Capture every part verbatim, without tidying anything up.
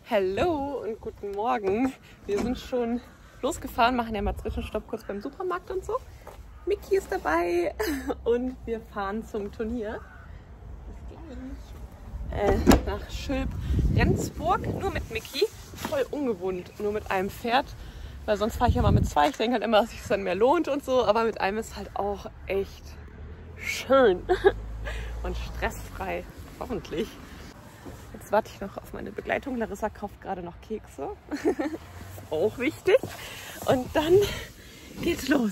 Hallo und guten Morgen. Wir sind schon losgefahren, machen ja mal Zwischenstopp kurz beim Supermarkt und so. Miki ist dabei und wir fahren zum Turnier. Bis gleich. Äh, nach Schülp-Rendsburg, nur mit Miki. Voll ungewohnt, nur mit einem Pferd. Weil sonst fahre ich ja mal mit zwei. Ich denke halt immer, dass sich es dann mehr lohnt und so. Aber mit einem ist halt auch echt schön und stressfrei. Hoffentlich. Jetzt warte ich noch auf meine Begleitung. Larissa kauft gerade noch Kekse. Ist auch wichtig. Und dann geht's los.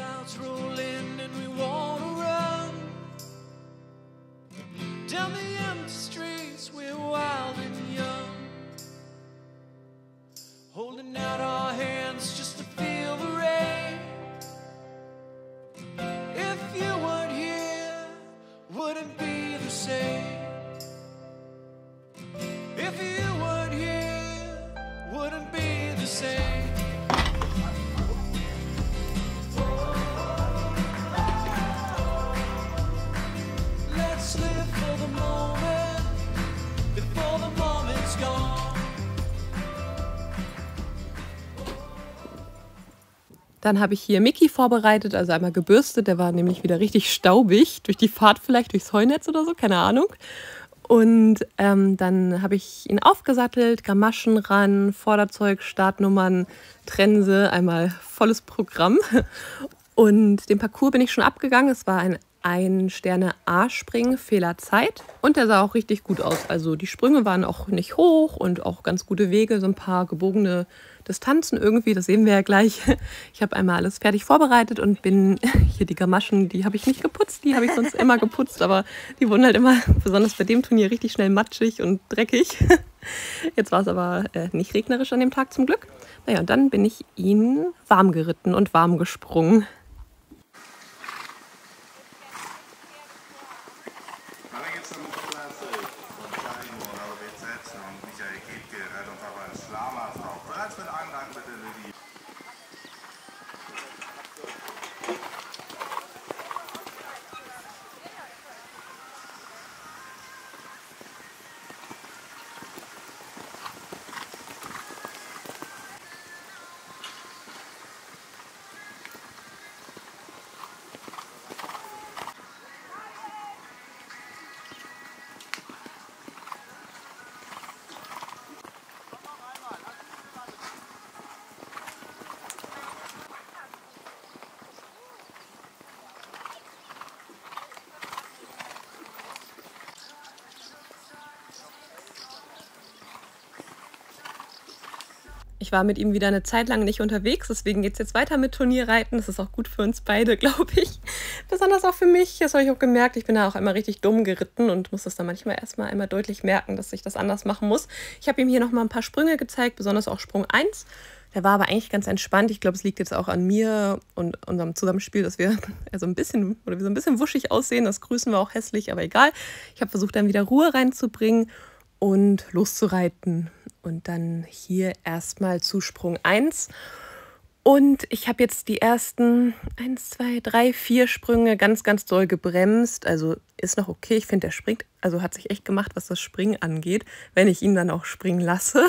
Holding out our hands just to feel the rain. If you weren't here, wouldn't be the same. If you weren't here, wouldn't be the same. Let's live for the moment before the moment's gone. Dann habe ich hier Miki vorbereitet, also einmal gebürstet. Der war nämlich wieder richtig staubig, durch die Fahrt vielleicht, durchs Heunetz oder so, keine Ahnung. Und ähm, dann habe ich ihn aufgesattelt, Gamaschen ran, Vorderzeug, Startnummern, Trense, einmal volles Programm. Und den Parcours bin ich schon abgegangen. Es war ein Ein-Sterne-A-Springen, Fehlerzeit. Und der sah auch richtig gut aus. Also die Sprünge waren auch nicht hoch und auch ganz gute Wege, so ein paar gebogene Distanzen irgendwie, das sehen wir ja gleich. Ich habe einmal alles fertig vorbereitet und bin hier die Gamaschen, die habe ich nicht geputzt, die habe ich sonst immer geputzt, aber die wurden halt immer, besonders bei dem Turnier, richtig schnell matschig und dreckig. Jetzt war es aber äh, nicht regnerisch an dem Tag zum Glück. Naja, und dann bin ich ihn warm geritten und warm gesprungen. Ich war mit ihm wieder eine Zeit lang nicht unterwegs, deswegen geht es jetzt weiter mit Turnierreiten. Das ist auch gut für uns beide, glaube ich. Besonders auch für mich. Das habe ich auch gemerkt. Ich bin da auch immer richtig dumm geritten und muss das dann manchmal erstmal einmal deutlich merken, dass ich das anders machen muss. Ich habe ihm hier nochmal ein paar Sprünge gezeigt, besonders auch Sprung eins. Der war aber eigentlich ganz entspannt. Ich glaube, es liegt jetzt auch an mir und unserem Zusammenspiel, dass wir also ein bisschen oder wir so ein bisschen wuschig aussehen. Das grüßen wir auch hässlich, aber egal. Ich habe versucht, dann wieder Ruhe reinzubringen und loszureiten. Und dann hier erstmal zu Sprung eins. Und ich habe jetzt die ersten eins, zwei, drei, vier Sprünge ganz, ganz doll gebremst. Also ist noch okay. Ich finde, der springt, also hat sich echt gemacht, was das Springen angeht, wenn ich ihn dann auch springen lasse.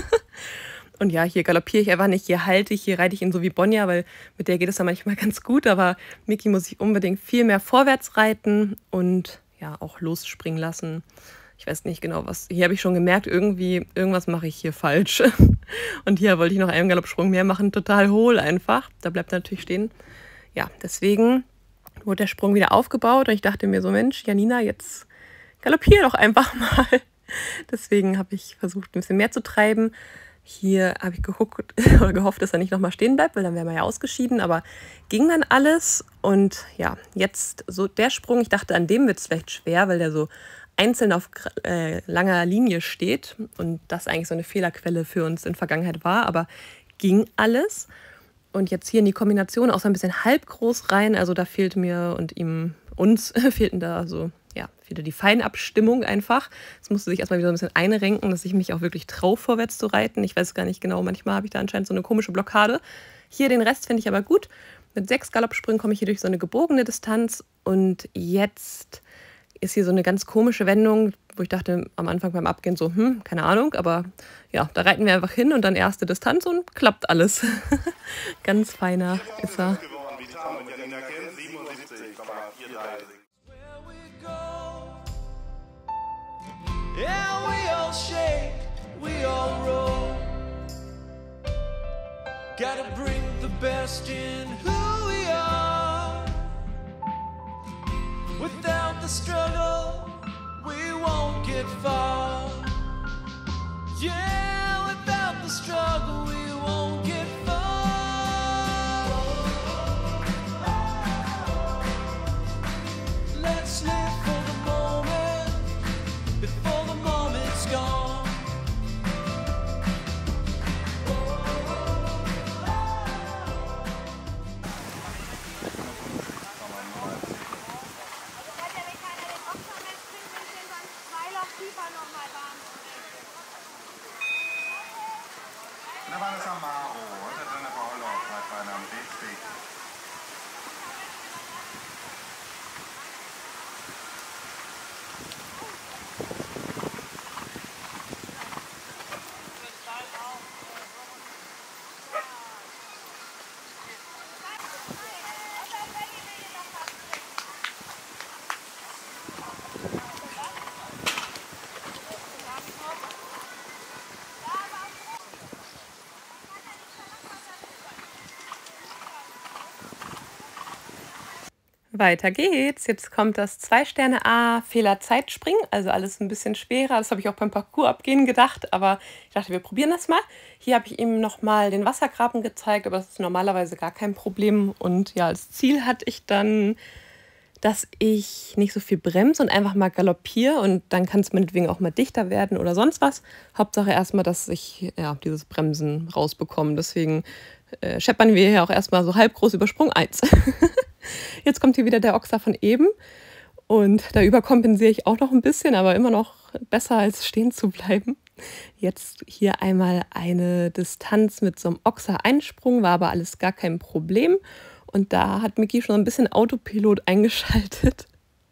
Und ja, hier galoppiere ich einfach nicht, hier halte ich, hier reite ich ihn so wie Bonja, weil mit der geht es dann manchmal ganz gut. Aber Miki muss ich unbedingt viel mehr vorwärts reiten und ja auch losspringen lassen. Ich weiß nicht genau, was. Hier habe ich schon gemerkt, irgendwie, irgendwas mache ich hier falsch. Und hier wollte ich noch einen Galoppsprung mehr machen, total hohl einfach. Da bleibt er natürlich stehen. Ja, deswegen wurde der Sprung wieder aufgebaut und ich dachte mir so, Mensch, Janina, jetzt galoppier doch einfach mal. Deswegen habe ich versucht, ein bisschen mehr zu treiben. Hier habe ich geguckt oder gehofft, dass er nicht nochmal stehen bleibt, weil dann wären wir ja ausgeschieden. Aber ging dann alles. Und ja, jetzt so der Sprung, ich dachte, an dem wird es vielleicht schwer, weil der so einzeln auf äh, langer Linie steht und das eigentlich so eine Fehlerquelle für uns in Vergangenheit war, aber ging alles. Und jetzt hier in die Kombination auch so ein bisschen halb groß rein, also da fehlt mir und ihm, uns fehlten da so, ja, wieder die Feinabstimmung einfach. Es musste sich erstmal wieder so ein bisschen einrenken, dass ich mich auch wirklich traue, vorwärts zu reiten. Ich weiß gar nicht genau, manchmal habe ich da anscheinend so eine komische Blockade. Hier den Rest finde ich aber gut. Mit sechs Galoppsprüngen komme ich hier durch so eine gebogene Distanz und jetzt ist hier so eine ganz komische Wendung, wo ich dachte am Anfang beim Abgehen so, hm, keine Ahnung, aber ja, da reiten wir einfach hin und dann erste Distanz und klappt alles. Ganz feiner ist er. Gotta bring the best in who we are. Without the struggle, we won't get far. Yeah, without the struggle, we won't get far. Let's live for the moment before the moment's gone. Weiter geht's. Jetzt kommt das zwei Sterne A Fehler-Zeitspringen, also alles ein bisschen schwerer. Das habe ich auch beim Parcours abgehen gedacht, aber ich dachte, wir probieren das mal. Hier habe ich ihm nochmal den Wassergraben gezeigt, aber das ist normalerweise gar kein Problem. Und ja, als Ziel hatte ich dann, dass ich nicht so viel bremse und einfach mal galoppiere und dann kann es meinetwegen auch mal dichter werden oder sonst was. Hauptsache erstmal, dass ich ja, dieses Bremsen rausbekomme. Deswegen äh, scheppern wir hier auch erstmal so halb groß über Sprung eins. Jetzt kommt hier wieder der Ochser von eben und da überkompensiere ich auch noch ein bisschen, aber immer noch besser als stehen zu bleiben. Jetzt hier einmal eine Distanz mit so einem Ochser-Einsprung, war aber alles gar kein Problem. Und da hat Micky schon ein bisschen Autopilot eingeschaltet.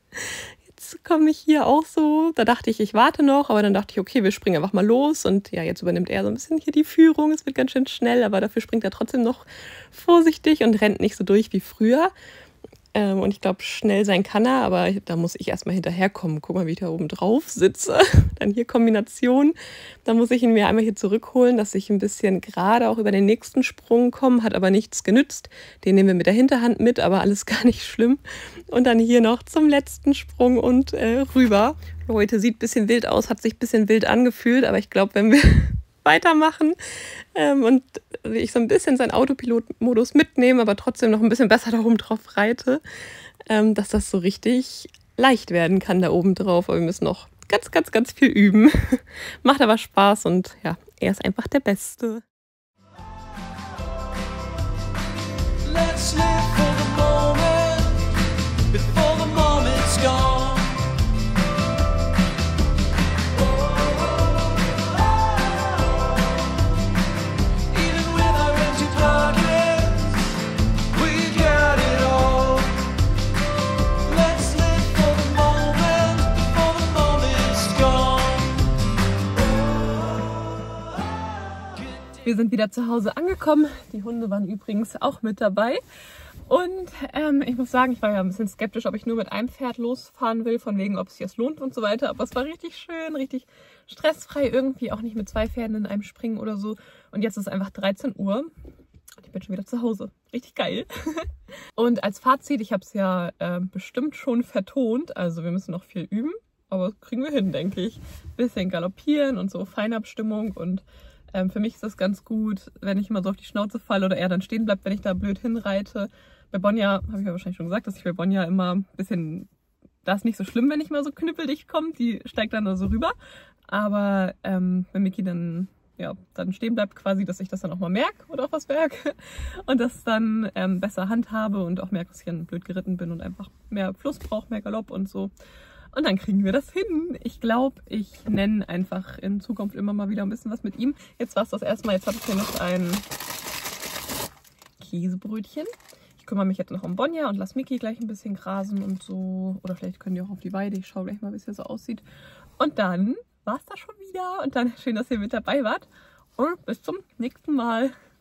Jetzt komme ich hier auch so, da dachte ich, ich warte noch, aber dann dachte ich, okay, wir springen einfach mal los. Und ja, jetzt übernimmt er so ein bisschen hier die Führung. Es wird ganz schön schnell, aber dafür springt er trotzdem noch vorsichtig und rennt nicht so durch wie früher. Ähm, und ich glaube, schnell sein kann er, aber da muss ich erstmal hinterherkommen. Guck mal, wie ich da oben drauf sitze. Dann hier Kombination. Dann muss ich ihn mir einmal hier zurückholen, dass ich ein bisschen gerade auch über den nächsten Sprung komme. Hat aber nichts genützt. Den nehmen wir mit der Hinterhand mit, aber alles gar nicht schlimm. Und dann hier noch zum letzten Sprung und äh, rüber. Leute, sieht ein bisschen wild aus, hat sich ein bisschen wild angefühlt, aber ich glaube, wenn wir weitermachen ähm, und ich so ein bisschen seinen Autopilot-Modus mitnehme, aber trotzdem noch ein bisschen besser da oben drauf reite, ähm, dass das so richtig leicht werden kann da oben drauf. Aber wir müssen noch ganz, ganz, ganz viel üben. Macht aber Spaß und ja, er ist einfach der Beste. Let's live for the moment before the moment's gone. Wir sind wieder zu Hause angekommen. Die Hunde waren übrigens auch mit dabei. Und ähm, ich muss sagen, ich war ja ein bisschen skeptisch, ob ich nur mit einem Pferd losfahren will, von wegen, ob es sich das lohnt und so weiter. Aber es war richtig schön, richtig stressfrei irgendwie, auch nicht mit zwei Pferden in einem Springen oder so. Und jetzt ist es einfach dreizehn Uhr und ich bin schon wieder zu Hause. Richtig geil. Und als Fazit, ich habe es ja äh, bestimmt schon vertont, also wir müssen noch viel üben, aber das kriegen wir hin, denke ich. Bisschen galoppieren und so Feinabstimmung und Ähm, für mich ist das ganz gut, wenn ich immer so auf die Schnauze falle oder er dann stehen bleibt, wenn ich da blöd hinreite. Bei Bonja habe ich ja wahrscheinlich schon gesagt, dass ich bei Bonja immer ein bisschen, das ist nicht so schlimm, wenn ich mal so knüppeldicht komme, die steigt dann da so rüber. Aber ähm, wenn Micky dann, ja, dann stehen bleibt quasi, dass ich das dann auch mal merke oder auch was merke und das dann ähm, besser handhabe und auch merke, dass ich dann blöd geritten bin und einfach mehr Fluss brauche, mehr Galopp und so. Und dann kriegen wir das hin. Ich glaube, ich nenne einfach in Zukunft immer mal wieder ein bisschen was mit ihm. Jetzt war es das erstmal. Jetzt habe ich hier noch ein Käsebrötchen. Ich kümmere mich jetzt noch um Bonja und lasse Micky gleich ein bisschen grasen und so. Oder vielleicht können die auch auf die Weide. Ich schaue gleich mal, wie es hier so aussieht. Und dann war es das schon wieder. Und dann schön, dass ihr mit dabei wart. Und bis zum nächsten Mal.